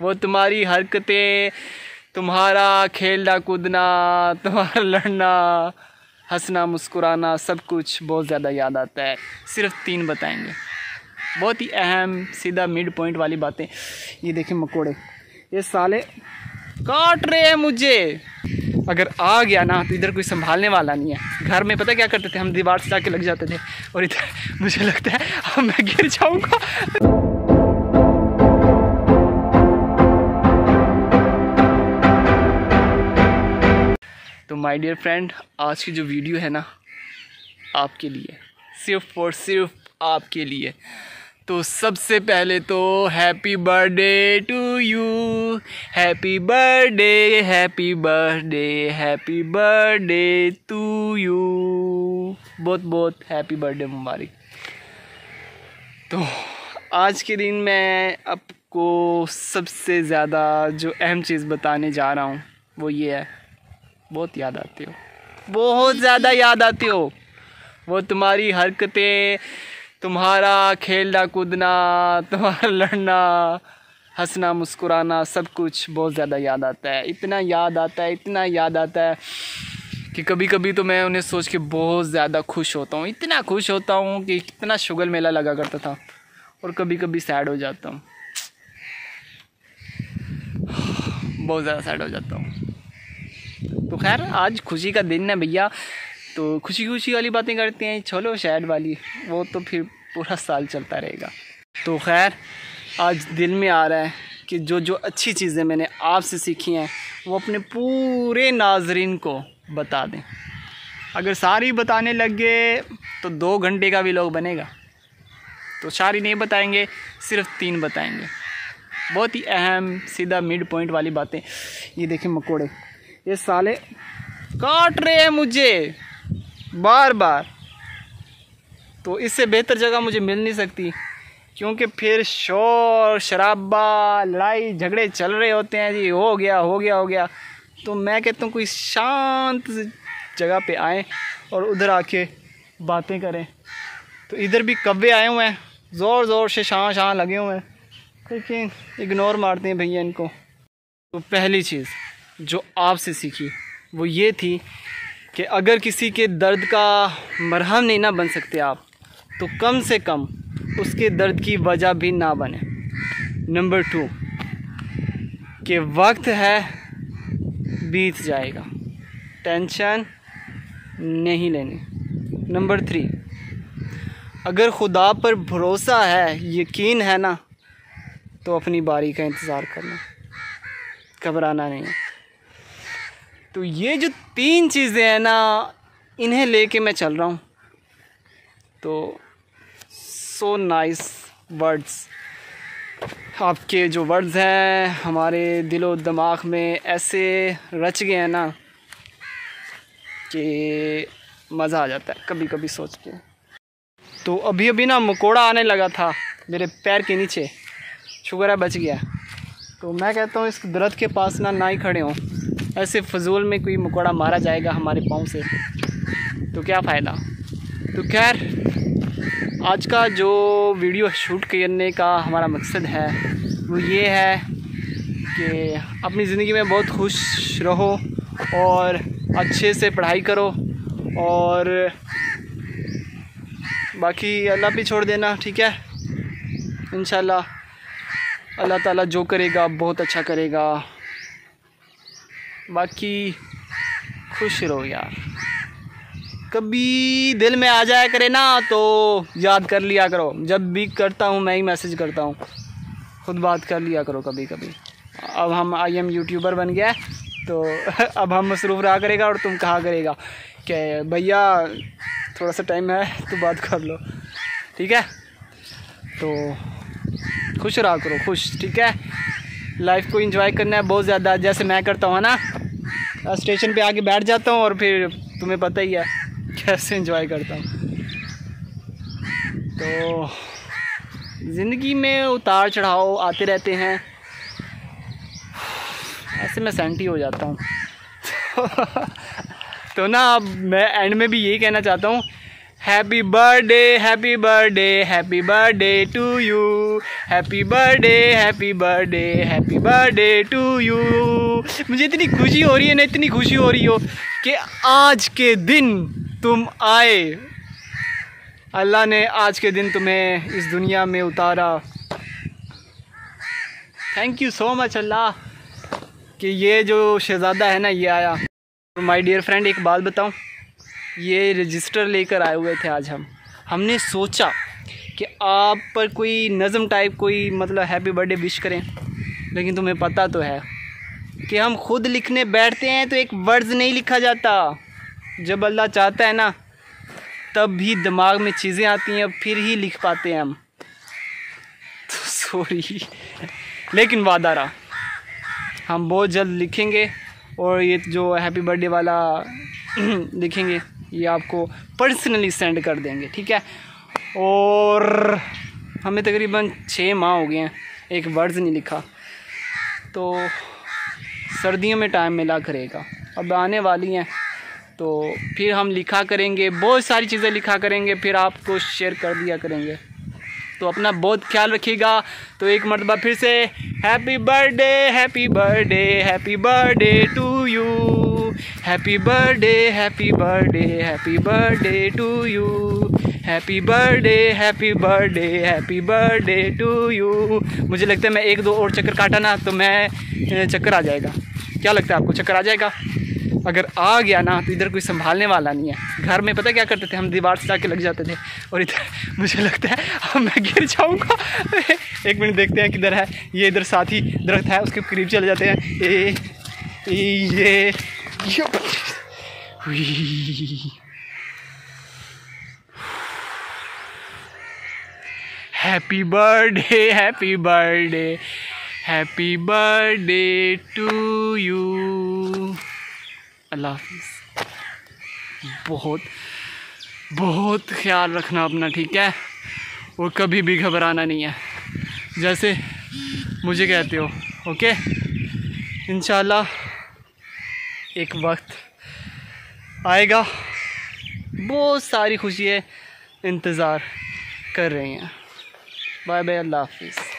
वो तुम्हारी हरकतें, तुम्हारा खेलना कूदना, तुम्हारा लड़ना, हंसना मुस्कुराना, सब कुछ बहुत ज़्यादा याद आता है। सिर्फ 3 बताएंगे, बहुत ही अहम सीधा मिड पॉइंट वाली बातें। ये देखिए मकोड़े, ये साले काट रहे हैं मुझे। अगर आ गया ना तो इधर कोई संभालने वाला नहीं है। घर में पता क्या करते थे हम, दीवार से जाके लग जाते थे, और इधर मुझे लगता है अब मैं गिर जाऊंगा। तो माय डियर फ्रेंड, आज की जो वीडियो है ना आपके लिए, सिर्फ और सिर्फ आपके लिए। तो सबसे पहले तो happy birthday to you, happy birthday, happy birthday, happy birthday to you, बहुत बहुत हैप्पी बर्थडे मुबारक। तो आज के दिन मैं आपको सबसे ज़्यादा जो अहम चीज़ बताने जा रहा हूँ वो ये है, बहुत याद आती हो, बहुत ज़्यादा याद आती हो। वो तुम्हारी हरकतें, तुम्हारा खेलना कूदना, तुम्हारा लड़ना, हंसना मुस्कुराना, सब कुछ बहुत ज़्यादा याद आता है। इतना याद आता है, इतना याद आता है कि कभी कभी तो मैं उन्हें सोच के बहुत ज़्यादा खुश होता हूँ। इतना खुश होता हूँ कि कितना शुगर मेला लगा करता था, और कभी कभी सैड हो जाता हूँ, बहुत ज़्यादा सैड हो जाता हूँ। तो खैर आज खुशी का दिन है भैया, तो खुशी खुशी वाली बातें करते हैं, चलो सैड वाली वो तो फिर पूरा साल चलता रहेगा। तो खैर आज दिल में आ रहा है कि जो जो अच्छी चीज़ें मैंने आपसे सीखी हैं वो अपने पूरे नाजरीन को बता दें। अगर सारी बताने लग गए तो 2 घंटे का भी व्लॉग बनेगा, तो सारी नहीं बताएंगे, सिर्फ 3 बताएंगे, बहुत ही अहम सीधा मिड पॉइंट वाली बातें। ये देखें मकोड़े, ये साले काट रहे हैं मुझे बार बार। तो इससे बेहतर जगह मुझे मिल नहीं सकती, क्योंकि फिर शोर शराबा लड़ाई झगड़े चल रहे होते हैं जी, हो गया हो गया हो गया। तो मैं कहता हूँ कोई शांत जगह पे आएँ और उधर आके बातें करें। तो इधर भी कव्वे आए हुए हैं, ज़ोर ज़ोर से शां लगे हुए हैं, लेकिन इग्नोर मारते हैं भैया इनको। तो पहली चीज़ जो आपसे सीखी वो ये थी कि अगर किसी के दर्द का मरहम नहीं ना बन सकते आप, तो कम से कम उसके दर्द की वजह भी ना बने। नंबर 2 कि वक्त है बीत जाएगा, टेंशन नहीं लेनी। नंबर 3 अगर खुदा पर भरोसा है, यकीन है ना, तो अपनी बारी का इंतज़ार करना, घबराना नहीं है। तो ये जो 3 चीज़ें हैं ना, इन्हें लेके मैं चल रहा हूँ। तो सो नाइस वर्ड्स, आपके जो वर्ड्स हैं हमारे दिलो दिमाग में ऐसे रच गए हैं ना कि मज़ा आ जाता है कभी कभी सोच के। तो अभी अभी ना मकोड़ा आने लगा था मेरे पैर के नीचे, शुक्र है बच गया। तो मैं कहता हूँ इस दरख्त के पास ना ही खड़े हों, ऐसे फजूल में कोई मकोड़ा मारा जाएगा हमारे पाँव से तो क्या फ़ायदा। तो खैर आज का जो वीडियो शूट करने का हमारा मकसद है वो ये है कि अपनी ज़िंदगी में बहुत खुश रहो और अच्छे से पढ़ाई करो, और बाकी अल्लाह पे छोड़ देना, ठीक है। इंशाल्लाह अल्लाह ताला जो करेगा बहुत अच्छा करेगा। बाकी खुश रहो यार, कभी दिल में आ जाया करे ना तो याद कर लिया करो। जब भी करता हूँ मैं ही मैसेज करता हूँ, खुद बात कर लिया करो कभी कभी। अब हम IM यूट्यूबर बन गया है तो अब हम मसरूफ़ रहा करेगा और तुम कहा करेगा कि भैया थोड़ा सा टाइम है तो बात कर लो, ठीक है। तो खुश रहा करो, खुश, ठीक है। लाइफ को एंजॉय करना है बहुत ज़्यादा, जैसे मैं करता हूँ ना, स्टेशन पे आके बैठ जाता हूँ और फिर तुम्हें पता ही है कैसे एंजॉय करता हूँ। तो ज़िंदगी में उतार चढ़ाव आते रहते हैं, ऐसे मैं सेंटी हो जाता हूँ। तो ना अब मैं एंड में भी यही कहना चाहता हूँ, happy birthday, happy birthday, happy birthday to you, happy birthday, happy birthday, happy birthday to you. मुझे इतनी खुशी हो रही है ना, इतनी खुशी हो रही हो कि आज के दिन तुम आए, अल्लाह ने आज के दिन तुम्हें इस दुनिया में उतारा। Thank you so much Allah कि ये जो शहज़ादा है ना ये आया। माय डियर फ्रेंड, एक बात बताऊं, ये रजिस्टर लेकर आए हुए थे आज हमने सोचा कि आप पर कोई नज़म टाइप कोई मतलब हैप्पी बर्थडे विश करें, लेकिन तुम्हें पता तो है कि हम खुद लिखने बैठते हैं तो एक वर्ड्स नहीं लिखा जाता। जब अल्लाह चाहता है ना तब भी दिमाग में चीज़ें आती हैं, फिर ही लिख पाते हैं हम। तो सॉरी, लेकिन वादा रहा हम बहुत जल्द लिखेंगे और ये जो हैप्पी बर्थडे वाला लिखेंगे ये आपको पर्सनली सेंड कर देंगे, ठीक है। और हमें तकरीबन 6 माह हो गए हैं एक वर्ड्स नहीं लिखा, तो सर्दियों में टाइम मिला करेगा, अब आने वाली हैं तो फिर हम लिखा करेंगे, बहुत सारी चीज़ें लिखा करेंगे, फिर आपको शेयर कर दिया करेंगे। तो अपना बहुत ख्याल रखिएगा। तो एक मरतबा फिर से happy birthday, happy birthday, happy birthday to you, happy birthday, happy birthday, happy birthday to you, happy birthday, happy birthday, happy birthday to you. मुझे लगता है मैं 1-2 और चक्कर काटा ना तो मैं चक्कर आ जाएगा। क्या लगता है आपको, चक्कर आ जाएगा? अगर आ गया ना तो इधर कोई संभालने वाला नहीं है। घर में पता क्या करते थे हम, दीवार से जाके लग जाते थे, और इधर मुझे लगता है मैं गिर जाऊंगा। 1 मिनट देखते हैं किधर है ये, इधर साथ ही दरख्त है उसके करीब चले जाते हैं। ये happy birthday, happy birthday, happy birthday to you. Allah हाफ़िज़। बहुत बहुत ख्याल रखना अपना, ठीक है, और कभी भी घबराना नहीं है जैसे मुझे कहते हो, ओके। इंशाल्लाह एक वक्त आएगा, बहुत सारी खुशियाँ इंतज़ार कर रही हैं। बाय बाय, अल्लाह हाफ़िज़।